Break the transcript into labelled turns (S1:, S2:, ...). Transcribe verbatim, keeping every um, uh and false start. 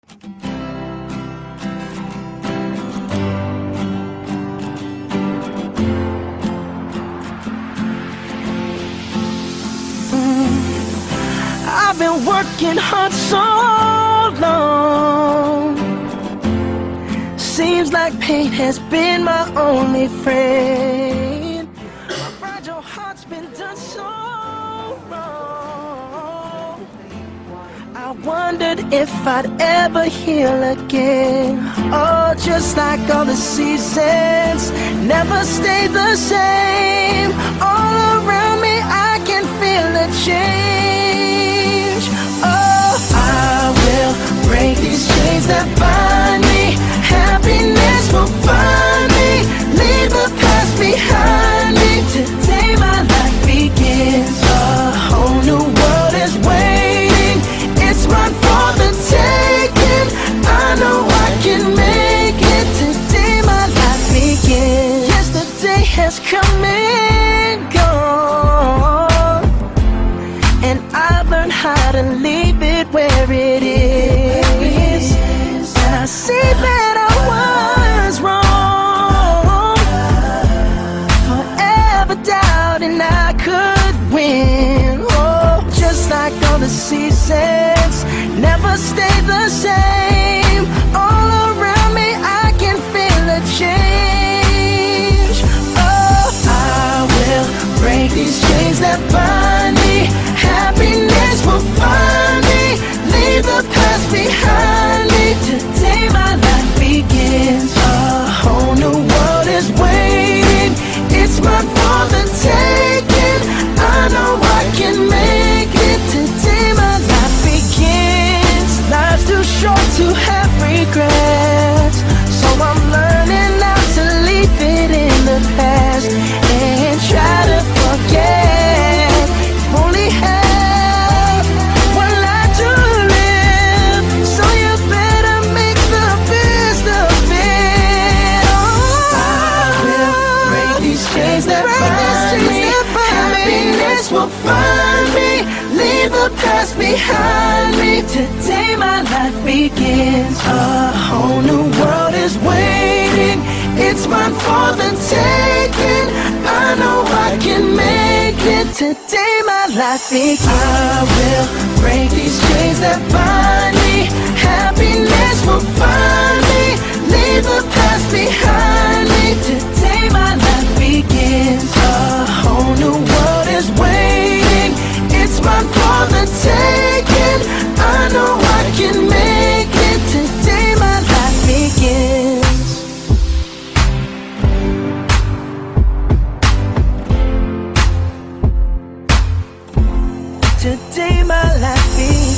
S1: I've been working hard so long. Seems like pain has been my only friend. My fragile heart's been done so wrong. I wondered if I'd ever heal again. Oh, just like all the seasons never stay the same. All around me I can feel a change. Oh, I will break these chains that bind me. Happiness will find me. Leave the past behind me. Today my life begins. A whole new world is waiting. It's mine for the taking. I know I can make it. Today my life begins. Yesterday has come and gone, and I've learned how to leave it where it is. And I see that I was wrong, forever doubting I could win. Oh, just like all the seasons never stay the same. All around me I can feel a change. Oh, I will break these chains that bind me. Happiness will find me. Leave the past behind me. Today my life begins. A whole new world is waiting. It's mine for the taking. I know I can make it. Today my life begins. Life's too short to have regrets, so I'm learning not to leave it in the past and try to forget. You've only had one life to live, so you better make the best of it. Oh, I will break these chains that bind me. Happiness will find me. Leave the past behind me. Today my life begins. A whole new world is waiting. It's mine for the taking. I know I can make it. Today my life begins. I will break these chains that bind me. Happiness will find me. Leave the past behind me. Today my life begins. A whole new world is waiting. It's mine for the taking. I know I can make it. Today my life begins. Today my life begins.